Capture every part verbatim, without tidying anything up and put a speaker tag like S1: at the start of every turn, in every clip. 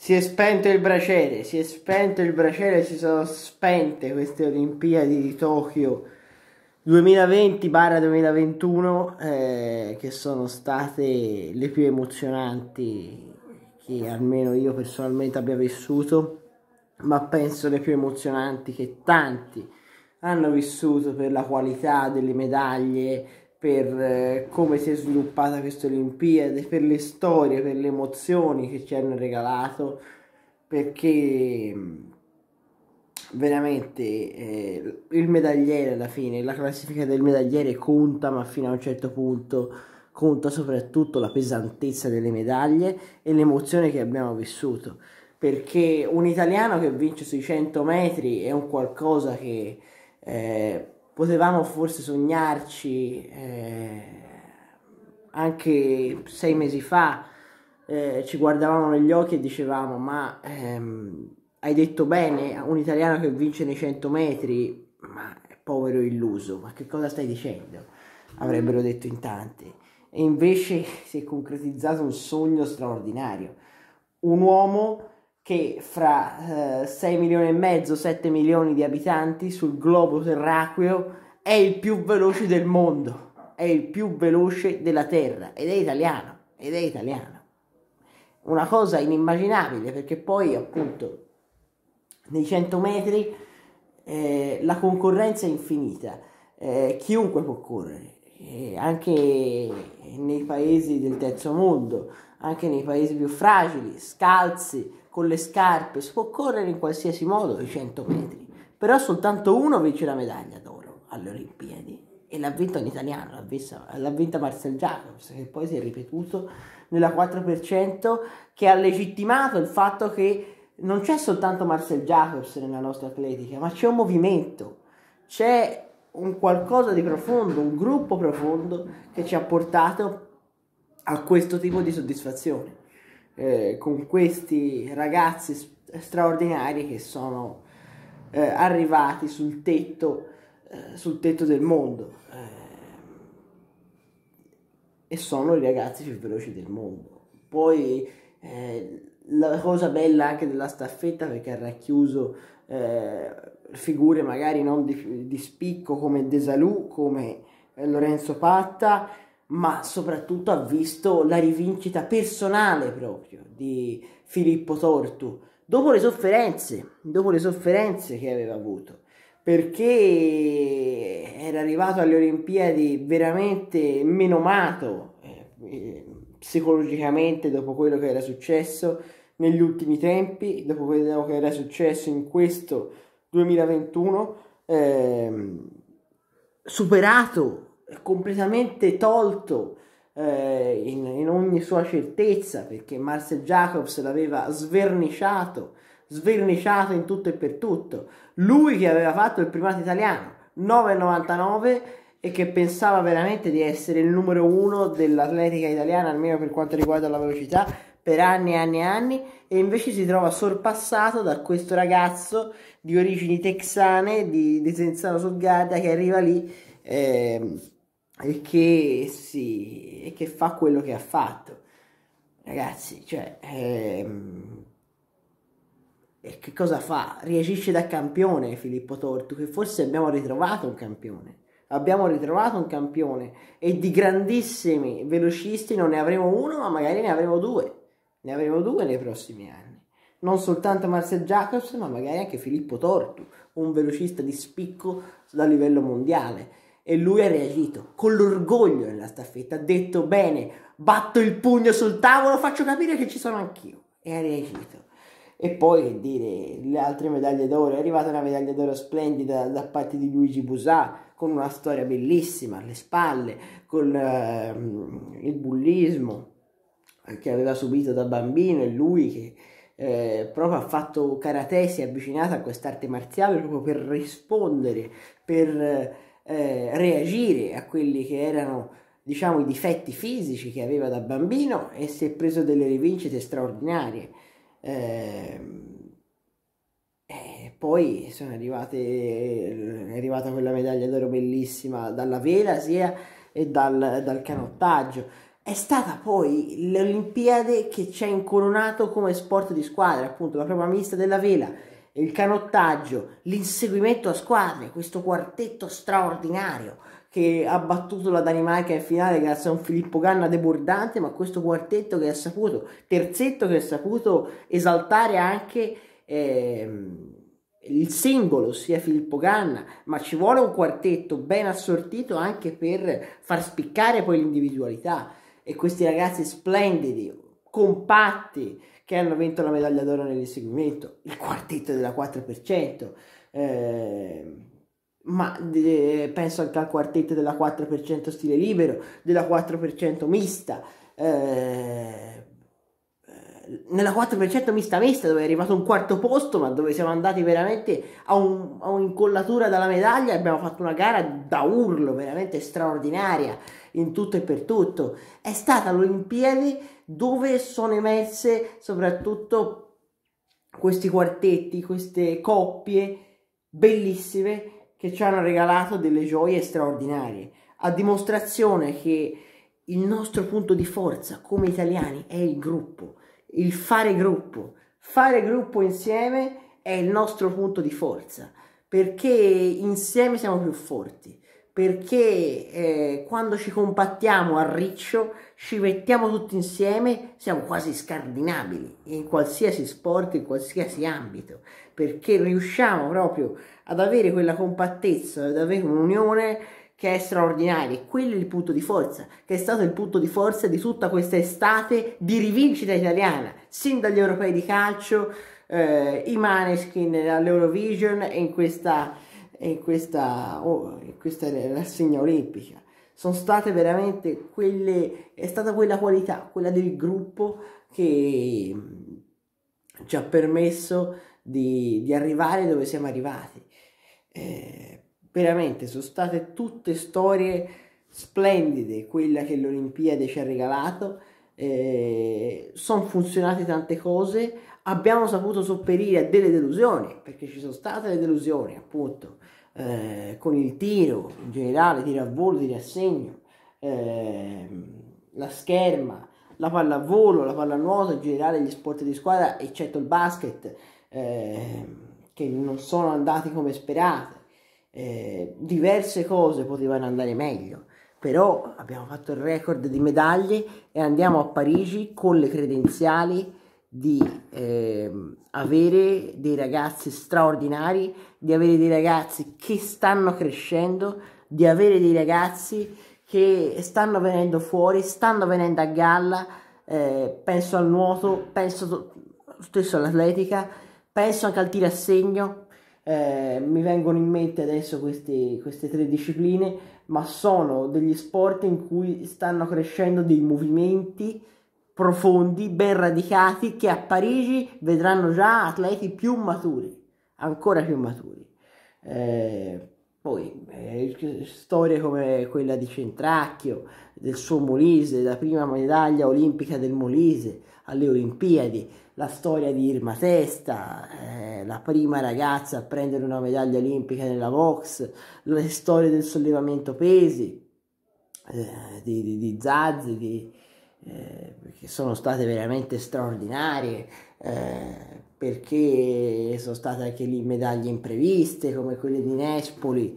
S1: Si è spento il braciere, si è spento il braciere, si sono spente queste Olimpiadi di Tokyo duemilaventi-duemilaventuno, eh, che sono state le più emozionanti che almeno io personalmente abbia vissuto, ma penso le più emozionanti che tanti hanno vissuto per la qualità delle medaglie, per eh, come si è sviluppata questa Olimpiade, per le storie, per le emozioni che ci hanno regalato, perché mh, veramente eh, il medagliere alla fine, la classifica del medagliere conta, ma fino a un certo punto conta soprattutto la pesantezza delle medaglie e l'emozione che abbiamo vissuto, perché un italiano che vince sui cento metri è un qualcosa che eh, potevamo forse sognarci eh, anche sei mesi fa. Eh, ci guardavamo negli occhi e dicevamo: ma ehm, hai detto bene, un italiano che vince nei cento metri, ma è povero illuso, ma che cosa stai dicendo? Avrebbero detto in tanti. E invece si è concretizzato un sogno straordinario. Un uomo che fra eh, sei milioni e mezzo, sette milioni di abitanti sul globo terracqueo è il più veloce del mondo, è il più veloce della terra ed è italiano, ed è italiano. Una cosa inimmaginabile, perché poi appunto nei cento metri eh, la concorrenza è infinita, eh, chiunque può correre, eh, anche nei paesi del terzo mondo, anche nei paesi più fragili, scalzi, con le scarpe, si può correre in qualsiasi modo i cento metri, però soltanto uno vince la medaglia d'oro alle Olimpiadi e l'ha vinta un italiano, l'ha vinta, l'ha vinta Marcel Jacobs, che poi si è ripetuto nella quattro per cento, che ha legittimato il fatto che non c'è soltanto Marcel Jacobs nella nostra atletica, ma c'è un movimento, c'è un qualcosa di profondo, un gruppo profondo che ci ha portato a questo tipo di soddisfazione, eh, con questi ragazzi straordinari che sono eh, arrivati sul tetto, eh, sul tetto del mondo, eh, e sono i ragazzi più veloci del mondo. Poi eh, la cosa bella anche della staffetta, perché ha racchiuso eh, figure magari non di, di spicco come Desalù, come eh, Lorenzo Patta, ma soprattutto ha visto la rivincita personale proprio di Filippo Tortu, dopo le sofferenze, dopo le sofferenze che aveva avuto, perché era arrivato alle Olimpiadi veramente menomato eh, psicologicamente dopo quello che era successo negli ultimi tempi, dopo quello che era successo in questo duemilaventuno, ehm, superato, completamente tolto eh, in, in ogni sua certezza, perché Marcel Jacobs l'aveva sverniciato, sverniciato in tutto e per tutto. Lui che aveva fatto il primato italiano nove virgola novantanove e che pensava veramente di essere il numero uno dell'atletica italiana, almeno per quanto riguarda la velocità, per anni e anni e anni, e invece si trova sorpassato da questo ragazzo di origini texane, di Desenzano sul Garda, che arriva lì eh, e, che si, e che fa quello che ha fatto. Ragazzi, cioè... Ehm, E che cosa fa? Reagisce da campione Filippo Tortu, che forse abbiamo ritrovato un campione. Abbiamo ritrovato un campione e di grandissimi velocisti non ne avremo uno, ma magari ne avremo due. Ne avremo due nei prossimi anni. Non soltanto Marcel Jacobs, ma magari anche Filippo Tortu, un velocista di spicco da livello mondiale. E lui ha reagito con l'orgoglio nella staffetta, ha detto: bene, batto il pugno sul tavolo, faccio capire che ci sono anch'io. E ha reagito. E poi, che dire, le altre medaglie d'oro, è arrivata una medaglia d'oro splendida da parte di Luigi Busà, con una storia bellissima alle spalle, con uh, il bullismo che aveva subito da bambino, e lui che eh, proprio ha fatto karate, si è avvicinato a quest'arte marziale proprio per rispondere, per eh, reagire a quelli che erano, diciamo, i difetti fisici che aveva da bambino, e si è preso delle rivincite straordinarie. Eh, e poi sono arrivate, è arrivata quella medaglia d'oro bellissima dalla vela sia e dal, dal canottaggio. è stata poi l'Olimpiade che ci ha incoronato come sport di squadra, appunto la prova mista della vela, il canottaggio, l'inseguimento a squadre, questo quartetto straordinario che ha battuto la Danimarca in finale grazie a un Filippo Ganna debordante, ma questo quartetto che ha saputo, terzetto che ha saputo esaltare anche ehm, il singolo, sia Filippo Ganna, ma ci vuole un quartetto ben assortito anche per far spiccare poi l'individualità, e questi ragazzi splendidi, compatti, che hanno vinto la medaglia d'oro nell'inseguimento, il quartetto della quattro per cento, eh, ma eh, penso anche al quartetto della quattro per cento stile libero, della quattro per cento mista, eh, nella quattro per cento mista mista dove è arrivato un quarto posto, ma dove siamo andati veramente a, un, a un'incollatura dalla medaglia e abbiamo fatto una gara da urlo veramente straordinaria in tutto e per tutto. È stata l'Olimpiade dove sono emerse soprattutto questi quartetti, queste coppie bellissime che ci hanno regalato delle gioie straordinarie, a dimostrazione che il nostro punto di forza come italiani è il gruppo, il fare gruppo. Fare gruppo insieme è il nostro punto di forza, perché insieme siamo più forti, perché eh, quando ci compattiamo a riccio, ci mettiamo tutti insieme, siamo quasi scardinabili in qualsiasi sport, in qualsiasi ambito, perché riusciamo proprio ad avere quella compattezza, ad avere un'unione che è straordinaria. E quello è il punto di forza, che è stato il punto di forza di tutta questa estate di rivincita italiana, sin dagli europei di calcio, eh, i Maneskin all'Eurovision e in questa, in questa, oh, in questa rassegna olimpica. Sono state veramente quelle, è stata quella qualità, quella del gruppo che ci ha permesso di, di arrivare dove siamo arrivati. Eh, veramente sono state tutte storie splendide quella che l'Olimpiade ci ha regalato, eh, sono funzionate tante cose, abbiamo saputo sopperire a delle delusioni, perché ci sono state le delusioni appunto eh, con il tiro in generale, tiro a volo, tiro a segno, eh, la scherma, la pallavolo, la pallanuoto, in generale gli sport di squadra eccetto il basket, eh, che non sono andati come sperate. Eh, diverse cose potevano andare meglio, però abbiamo fatto il record di medaglie e andiamo a Parigi con le credenziali di eh, avere dei ragazzi straordinari, di avere dei ragazzi che stanno crescendo, di avere dei ragazzi che stanno venendo fuori, stanno venendo a galla, eh, penso al nuoto, penso stesso all'atletica, penso anche al tiro a segno. Eh, mi vengono in mente adesso queste, queste tre discipline, ma sono degli sport in cui stanno crescendo dei movimenti profondi, ben radicati, che a Parigi vedranno già atleti più maturi, ancora più maturi. Eh, poi eh, storie come quella di Centracchio, del suo Molise, la prima medaglia olimpica del Molise alle Olimpiadi, la storia di Irma Testa, eh, la prima ragazza a prendere una medaglia olimpica nella box, le storie del sollevamento pesi, eh, di, di, di Zazzi, di, eh, che sono state veramente straordinarie, eh, perché sono state anche lì medaglie impreviste come quelle di Nespoli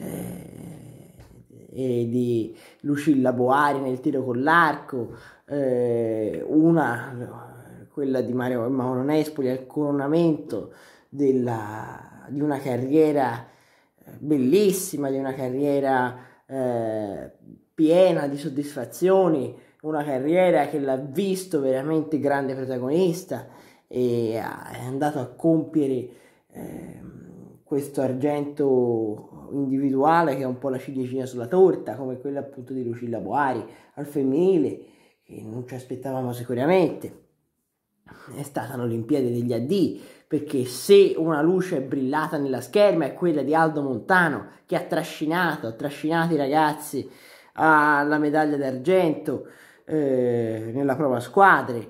S1: eh, e di Lucilla Boari nel tiro con l'arco, eh, una quella di Mario, Mauro Nespoli al coronamento della, di una carriera bellissima, di una carriera eh, piena di soddisfazioni, una carriera che l'ha visto veramente grande protagonista e è andato a compiere eh, questo argento individuale che è un po' la ciliegina sulla torta, come quella appunto di Lucilla Boari al femminile, che non ci aspettavamo sicuramente. È stata l'Olimpiade degli addii, perché se una luce è brillata nella scherma è quella di Aldo Montano, che ha trascinato, ha trascinato i ragazzi alla medaglia d'argento eh, nella prova squadre,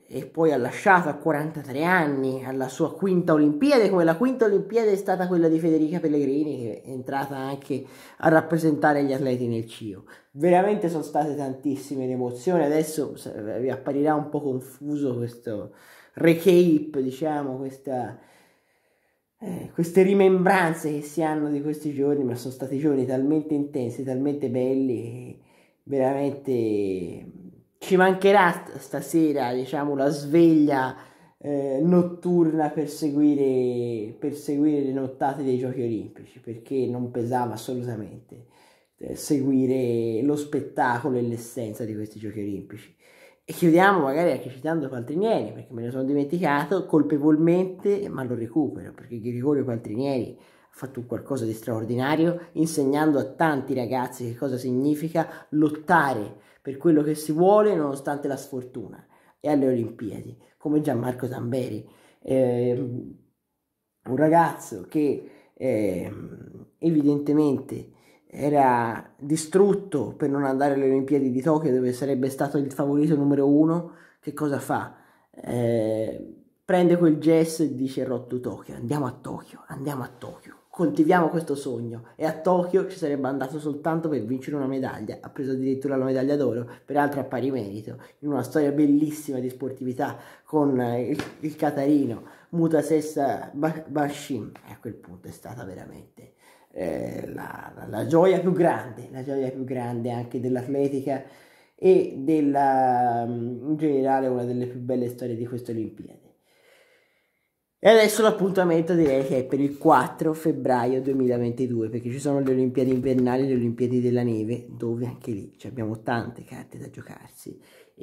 S1: e poi ha lasciato a quarantatré anni alla sua quinta Olimpiade, come la quinta Olimpiade è stata quella di Federica Pellegrini, che è entrata anche a rappresentare gli atleti nel C I O. Veramente sono state tantissime le emozioni. Adesso vi apparirà un po' confuso questo recap, diciamo, questa, eh, queste rimembranze che si hanno di questi giorni, ma sono stati giorni talmente intensi, talmente belli, veramente ci mancherà stasera, diciamo, la sveglia eh, notturna per seguire, per seguire le nottate dei Giochi Olimpici, perché non pesava assolutamente eh, seguire lo spettacolo e l'essenza di questi Giochi Olimpici. E chiudiamo magari anche citando Paltrinieri, perché me ne sono dimenticato colpevolmente, ma lo recupero, perché Gregorio Paltrinieri ha fatto qualcosa di straordinario, insegnando a tanti ragazzi che cosa significa lottare per quello che si vuole nonostante la sfortuna, e alle Olimpiadi, come Gianmarco Tamberi, eh, un ragazzo che eh, evidentemente era distrutto per non andare alle Olimpiadi di Tokyo, dove sarebbe stato il favorito numero uno. Che cosa fa? Eh, prende quel gesso e dice: rotto Tokyo, andiamo a Tokyo, andiamo a Tokyo, coltiviamo questo sogno. E a Tokyo ci sarebbe andato soltanto per vincere una medaglia, ha preso addirittura la medaglia d'oro, peraltro a pari merito, in una storia bellissima di sportività con il, il catarino Mutasessa Bashim. E a quel punto è stata veramente eh, la, la, la gioia più grande, la gioia più grande anche dell'atletica e della, in generale, una delle più belle storie di queste Olimpiadi. E adesso l'appuntamento direi che è per il quattro febbraio duemilaventidue, perché ci sono le Olimpiadi invernali e le Olimpiadi della neve, dove anche lì abbiamo tante carte da giocarsi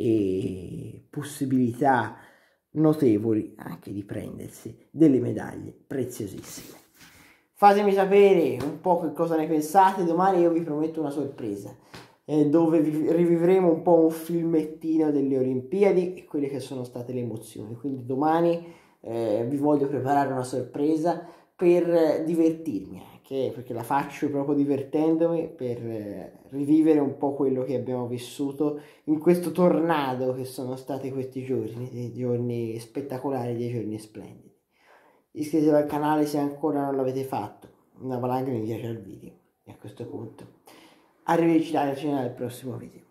S1: e possibilità notevoli anche di prendersi delle medaglie preziosissime. Fatemi sapere un po' che cosa ne pensate. Domani io vi prometto una sorpresa, eh, dove vi rivivremo un po' un filmettino delle Olimpiadi e quelle che sono state le emozioni. Quindi domani Eh, vi voglio preparare una sorpresa per eh, divertirmi anche, perché la faccio proprio divertendomi, per eh, rivivere un po' quello che abbiamo vissuto in questo tornado che sono stati questi giorni, dei giorni spettacolari, dei giorni splendidi. Iscrivetevi al canale se ancora non l'avete fatto, una valanga mi piace al video. E a questo punto arrivederci al prossimo video.